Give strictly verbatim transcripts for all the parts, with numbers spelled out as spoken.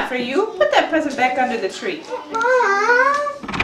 not for you. Put that present back under the tree. Mom!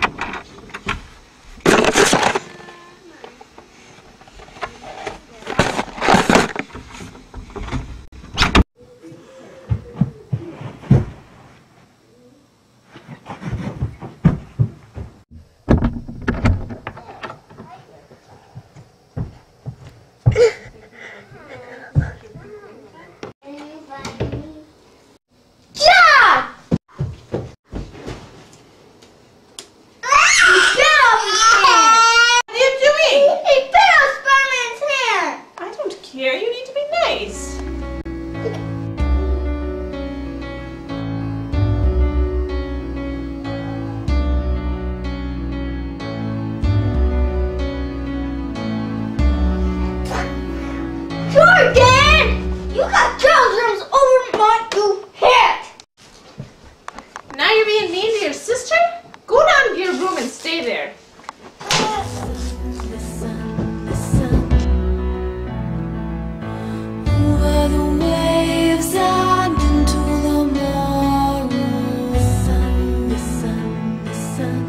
Jordan! You got germs over my new head! Now you're being mean to your sister? Go down to your room and stay there. Listen, listen. Over the waves and into the morrow. Listen, listen, listen.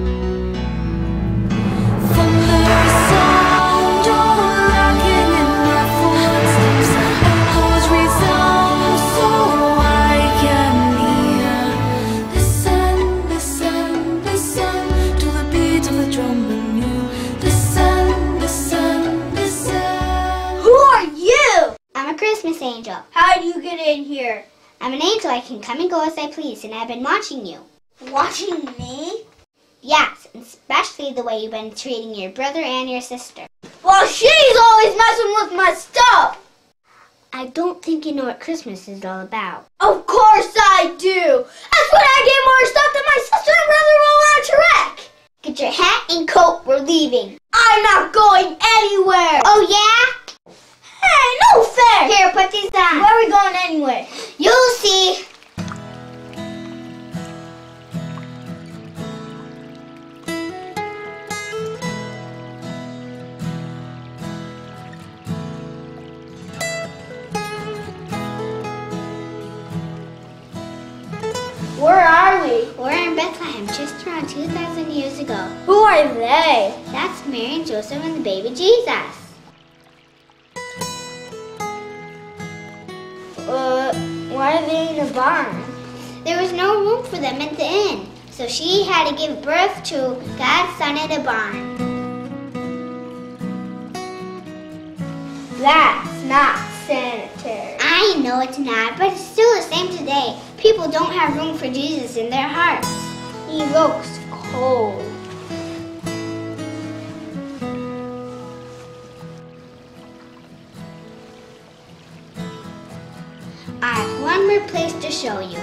Thunder sound, oh, rocking in my footsteps. Echoes resound so I can hear. Listen, listen, listen to the beat of the drum anew. Listen, listen, listen. Who are you? I'm a Christmas angel. How do you get in here? I'm an angel. I can come and go as I please, and I've been watching you. Watching me? Yes, especially the way you've been treating your brother and your sister. Well, she's always messing with my stuff. I don't think you know what Christmas is all about. Of course I do. That's what I get more stuff than my sister and brother will want to wreck. Get your hat and coat. We're leaving. I'm not going anywhere. Oh, yeah? Hey, no fair. Here, put these on. Where are we going anyway? You'll see. Where are we? We're in Bethlehem just around two thousand years ago. Who are they? That's Mary and Joseph and the baby Jesus. Uh, why are they in a barn? There was no room for them at the inn, so she had to give birth to God's son in a barn. That's not sanitary. I know it's not, but it's still the same today. People don't have room for Jesus in their hearts. He looks cold. I have one more place to show you.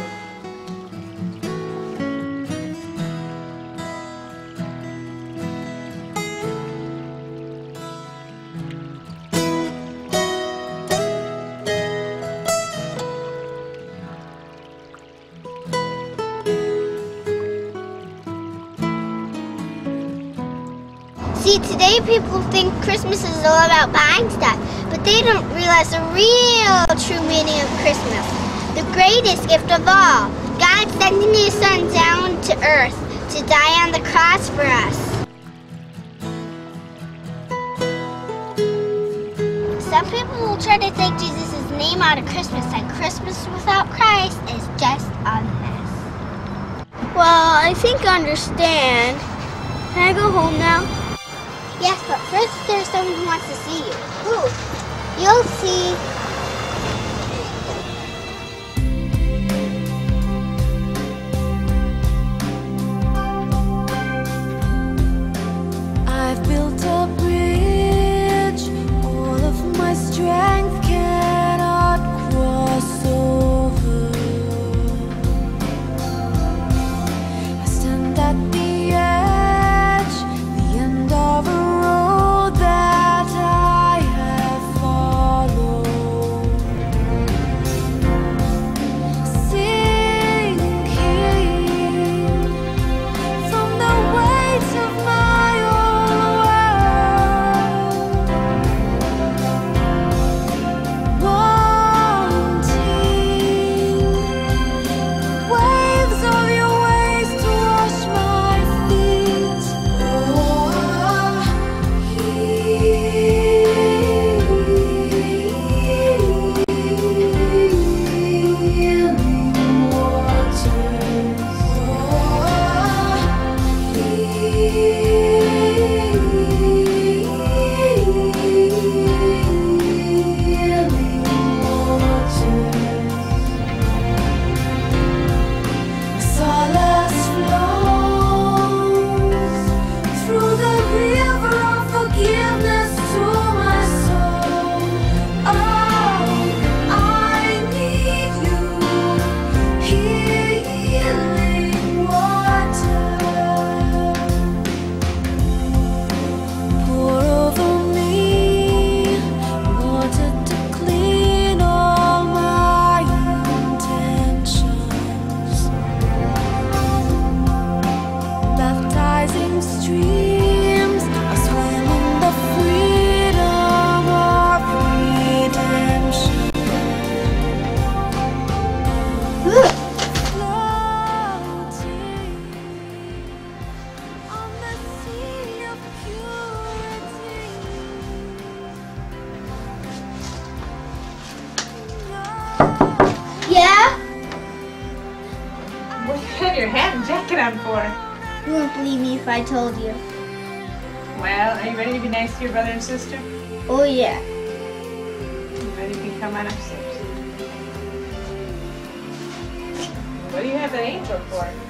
See, today people think Christmas is all about buying stuff, but they don't realize the real true meaning of Christmas. The greatest gift of all, God sending His Son down to earth to die on the cross for us. Some people will try to take Jesus' name out of Christmas, and Christmas without Christ is just a mess. Well, I think I understand. Can I go home now? Yes, but first there's someone who wants to see you. Who? You'll see. I've built a bridge, all of my strength cannot cross over. I stand at the edge, the end of a road that I have followed. them for? You won't believe me if I told you. Well, are you ready to be nice to your brother and sister? Oh yeah. Then you can come on upstairs. What do you have that angel for?